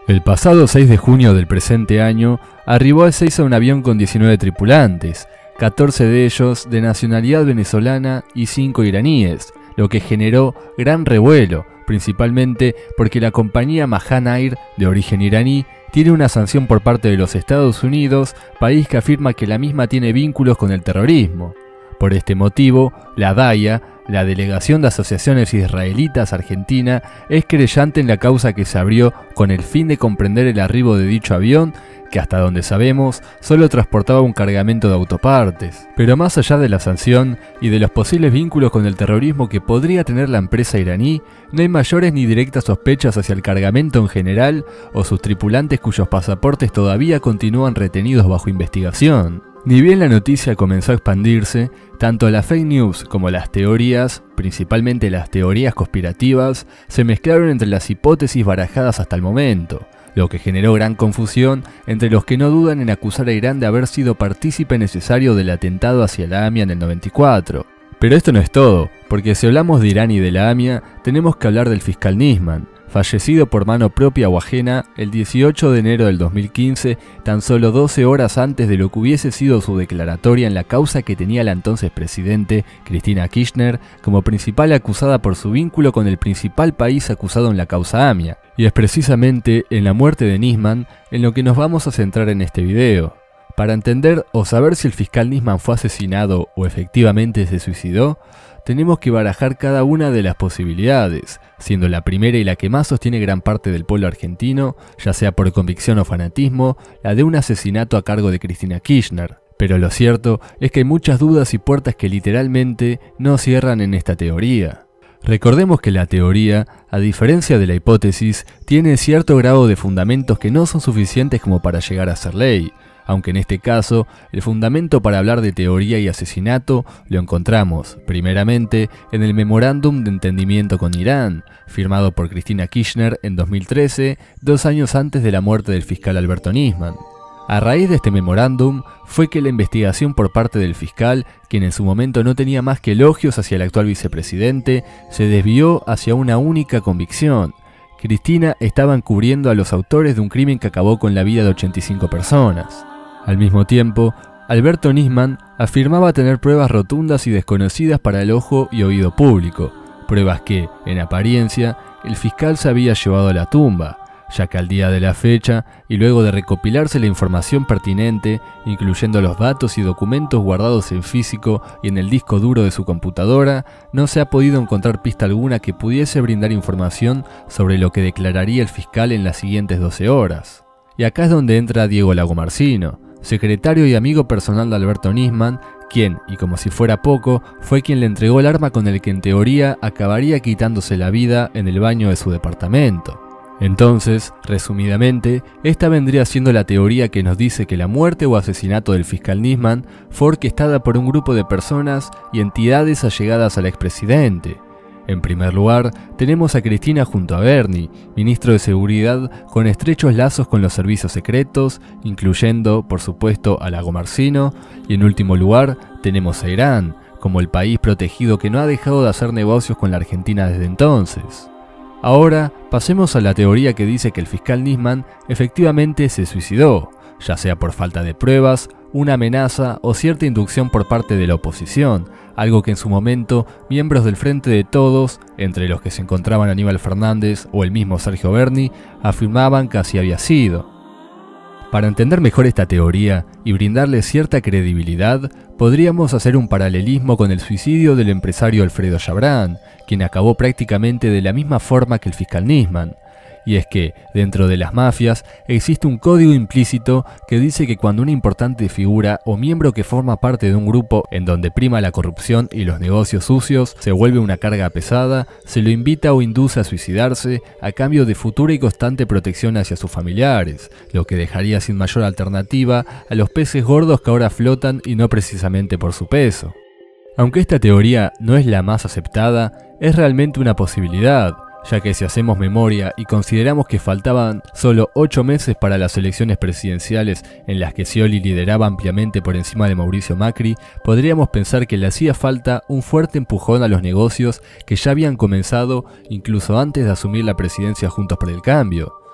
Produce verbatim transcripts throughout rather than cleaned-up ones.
El pasado seis de junio del presente año, arribó a Ezeiza un avión con diecinueve tripulantes, catorce de ellos de nacionalidad venezolana y cinco iraníes, lo que generó gran revuelo, principalmente porque la compañía Mahan Air, de origen iraní, tiene una sanción por parte de los Estados Unidos, país que afirma que la misma tiene vínculos con el terrorismo. Por este motivo, la DAIA, la Delegación de Asociaciones Israelitas Argentina, es querellante en la causa que se abrió con el fin de comprender el arribo de dicho avión, que hasta donde sabemos solo transportaba un cargamento de autopartes. Pero más allá de la sanción y de los posibles vínculos con el terrorismo que podría tener la empresa iraní, no hay mayores ni directas sospechas hacia el cargamento en general o sus tripulantes cuyos pasaportes todavía continúan retenidos bajo investigación. Ni bien la noticia comenzó a expandirse, tanto la fake news como las teorías, principalmente las teorías conspirativas, se mezclaron entre las hipótesis barajadas hasta el momento, lo que generó gran confusión entre los que no dudan en acusar a Irán de haber sido partícipe necesario del atentado hacia la AMIA en el noventa y cuatro. Pero esto no es todo, porque si hablamos de Irán y de la AMIA, tenemos que hablar del fiscal Nisman, fallecido por mano propia o ajena el dieciocho de enero del dos mil quince, tan solo doce horas antes de lo que hubiese sido su declaratoria en la causa que tenía la entonces presidente, Cristina Kirchner, como principal acusada por su vínculo con el principal país acusado en la causa AMIA. Y es precisamente en la muerte de Nisman en lo que nos vamos a centrar en este video. Para entender o saber si el fiscal Nisman fue asesinado o efectivamente se suicidó, tenemos que barajar cada una de las posibilidades, siendo la primera y la que más sostiene gran parte del pueblo argentino, ya sea por convicción o fanatismo, la de un asesinato a cargo de Cristina Kirchner. Pero lo cierto es que hay muchas dudas y puertas que literalmente no cierran en esta teoría. Recordemos que la teoría, a diferencia de la hipótesis, tiene cierto grado de fundamentos que no son suficientes como para llegar a ser ley, aunque en este caso, el fundamento para hablar de teoría y asesinato lo encontramos, primeramente, en el Memorándum de Entendimiento con Irán, firmado por Cristina Kirchner en dos mil trece, dos años antes de la muerte del fiscal Alberto Nisman. A raíz de este memorándum fue que la investigación por parte del fiscal, quien en su momento no tenía más que elogios hacia el actual vicepresidente, se desvió hacia una única convicción. Cristina estaba encubriendo a los autores de un crimen que acabó con la vida de ochenta y cinco personas. Al mismo tiempo, Alberto Nisman afirmaba tener pruebas rotundas y desconocidas para el ojo y oído público, pruebas que, en apariencia, el fiscal se había llevado a la tumba, ya que al día de la fecha, y luego de recopilarse la información pertinente, incluyendo los datos y documentos guardados en físico y en el disco duro de su computadora, no se ha podido encontrar pista alguna que pudiese brindar información sobre lo que declararía el fiscal en las siguientes doce horas. Y acá es donde entra Diego Lagomarsino, secretario y amigo personal de Alberto Nisman, quien, y como si fuera poco, fue quien le entregó el arma con el que en teoría acabaría quitándose la vida en el baño de su departamento. Entonces, resumidamente, esta vendría siendo la teoría que nos dice que la muerte o asesinato del fiscal Nisman fue orquestada por un grupo de personas y entidades allegadas al expresidente. En primer lugar, tenemos a Cristina junto a Bernie, ministro de Seguridad con estrechos lazos con los servicios secretos, incluyendo, por supuesto, a Lagomarsino, y en último lugar, tenemos a Irán, como el país protegido que no ha dejado de hacer negocios con la Argentina desde entonces. Ahora, pasemos a la teoría que dice que el fiscal Nisman efectivamente se suicidó, ya sea por falta de pruebas, una amenaza o cierta inducción por parte de la oposición, algo que en su momento miembros del Frente de Todos, entre los que se encontraban Aníbal Fernández o el mismo Sergio Berni, afirmaban que así había sido. Para entender mejor esta teoría y brindarle cierta credibilidad, podríamos hacer un paralelismo con el suicidio del empresario Alfredo Chabrán, quien acabó prácticamente de la misma forma que el fiscal Nisman. Y es que, dentro de las mafias, existe un código implícito que dice que cuando una importante figura o miembro que forma parte de un grupo en donde prima la corrupción y los negocios sucios se vuelve una carga pesada, se lo invita o induce a suicidarse a cambio de futura y constante protección hacia sus familiares, lo que dejaría sin mayor alternativa a los peces gordos que ahora flotan y no precisamente por su peso. Aunque esta teoría no es la más aceptada, es realmente una posibilidad, ya que si hacemos memoria y consideramos que faltaban solo ocho meses para las elecciones presidenciales en las que Scioli lideraba ampliamente por encima de Mauricio Macri, podríamos pensar que le hacía falta un fuerte empujón a los negocios que ya habían comenzado incluso antes de asumir la presidencia Juntos por el Cambio.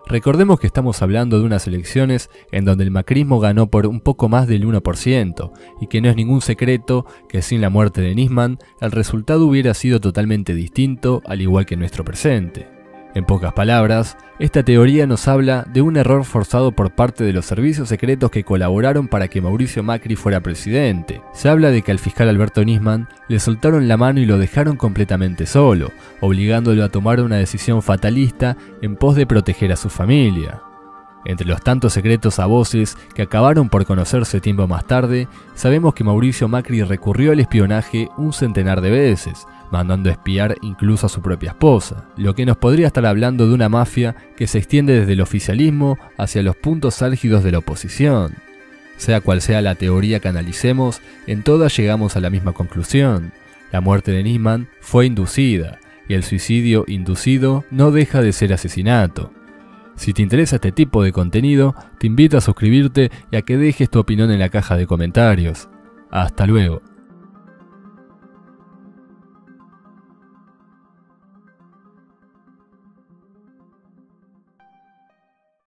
Recordemos que estamos hablando de unas elecciones en donde el macrismo ganó por un poco más del uno por ciento, y que no es ningún secreto que sin la muerte de Nisman, el resultado hubiera sido totalmente distinto, al igual que nuestro presente. En pocas palabras, esta teoría nos habla de un error forzado por parte de los servicios secretos que colaboraron para que Mauricio Macri fuera presidente. Se habla de que al fiscal Alberto Nisman le soltaron la mano y lo dejaron completamente solo, obligándolo a tomar una decisión fatalista en pos de proteger a su familia. Entre los tantos secretos a voces que acabaron por conocerse tiempo más tarde, sabemos que Mauricio Macri recurrió al espionaje un centenar de veces, mandando a espiar incluso a su propia esposa, lo que nos podría estar hablando de una mafia que se extiende desde el oficialismo hacia los puntos álgidos de la oposición. Sea cual sea la teoría que analicemos, en todas llegamos a la misma conclusión: la muerte de Nisman fue inducida, y el suicidio inducido no deja de ser asesinato. Si te interesa este tipo de contenido, te invito a suscribirte y a que dejes tu opinión en la caja de comentarios. Hasta luego.